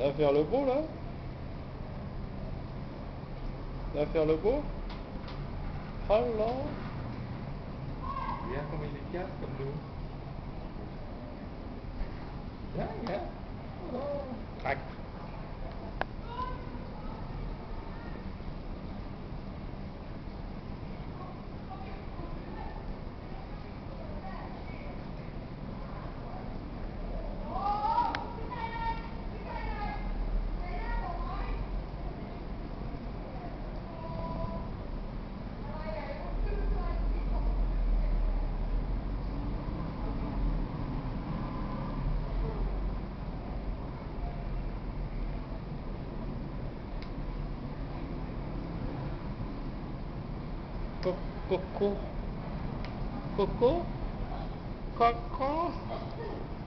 Ça va faire le beau là? Ça va faire le beau? Oh là! Regarde comme il est calme comme nous. Viens, regarde. Oh. Crac! Coco, Coco, Coco.